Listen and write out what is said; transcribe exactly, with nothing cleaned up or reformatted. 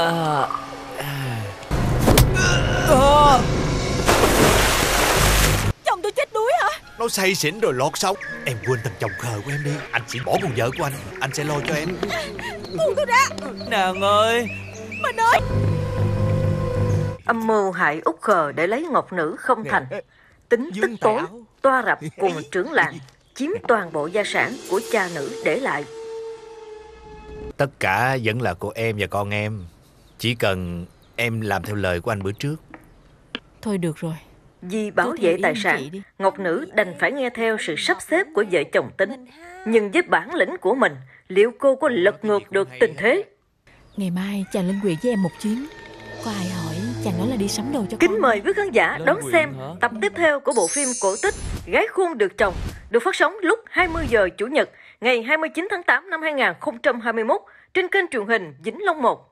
À... À... À... Chồng tôi chết đuối hả? Nó say xỉn rồi lọt sóng. Em quên thằng chồng khờ của em đi. Anh chỉ bỏ con vợ của anh. Anh sẽ lo cho em. Buông tôi ra. Nàng ơi. Mình ơi. Âm mưu hại út khờ để lấy ngọc nữ không thành. Tính tức tối, toa rập cùng trưởng làng chiếm toàn bộ gia sản của cha nữ để lại. Tất cả vẫn là của em và con em. Chỉ cần em làm theo lời của anh bữa trước. Thôi được rồi. Vì bảo vệ tài sản, ngọc nữ đành phải nghe theo sự sắp xếp của vợ chồng Tính. Nhưng với bản lĩnh của mình, liệu cô có lật ngược được tình thế? Ngày mai chàng lên quyền với em một chuyến. Có ai hỏi chàng nói là đi sắm đồ cho con. Kính mời quý khán giả đón xem tập tiếp theo của bộ phim cổ tích Gái Khôn Được Chồng, được phát sóng lúc hai mươi giờ Chủ nhật ngày hai mươi chín tháng tám năm hai nghìn không trăm hai mươi mốt trên kênh truyền hình Vĩnh Long một.